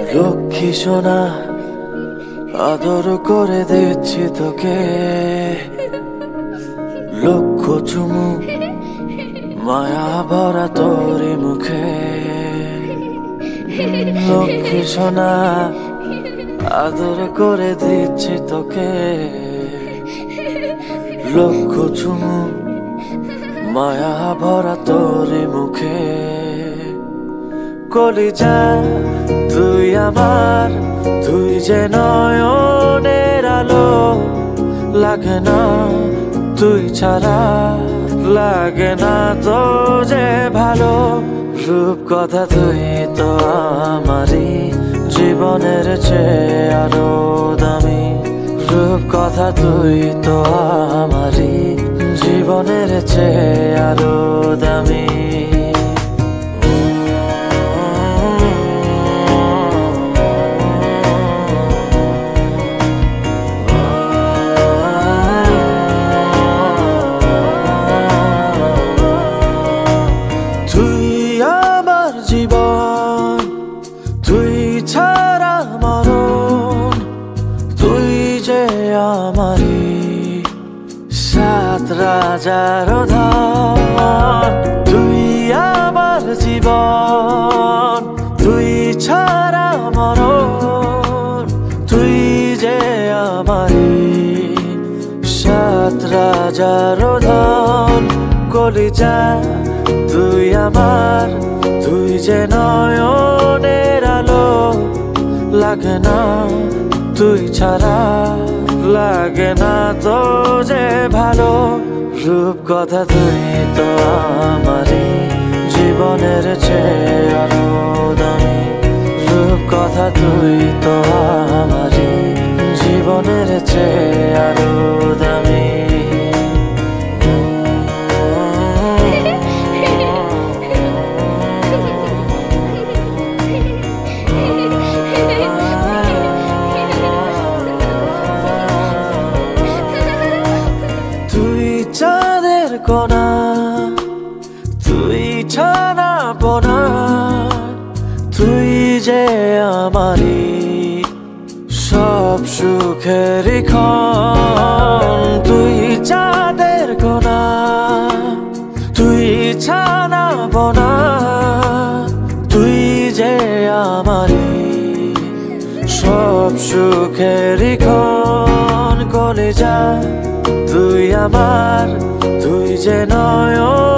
লক্ষ্মী সোনা আদর করে দিচ্ছি তোকে, লক্ষ চুমু মায়া ভরা তোরি মুখে। লক্ষ্মী সোনা আদর করে দিচ্ছি তোকে, লক্ষ চুমু মায়া ভরা তোরি মুখে। কলিজা তুই আমার, তুই যে নয়নের আলো, লাগে না তুই ছাড়া, লাগে না তো যে ভালো। রূপ কথা তুই তো আমারই, জীবনের চেয়ে আরো দামি। রূপ কথা তুই তো আমারই, জীবনের চেয়ে আরো দামি। জীবন তুই ছাড়া মরণ, তুই যে আমারি সাত রাজার ধন। তুই আমার জীবন, তুই ছাড়া মরণ, তুই যে আমারি সাত রাজার ধন। কলিজা তুই আমার, তুই যে নয়নের আলো, লাগে না তুই ছাড়া, লাগে না তো যে ভালো। রূপ কথা তুই তো আমারই, জীবনের চেয়ে আরো দামি। রূপ কথা তুই তো আমারই, জীবনের চেয়ে আরো দামি। চাঁদের কোনা তুই ছানা পোনা, তুই যে আমারি সব সুখের ক্ষণ। তুই চাঁদের কোনা তুই ছানা পোনা, তুই যে আমারি সব সুখের ক্ষণ। কলিজা তুই আমার, তুই যে নয়ন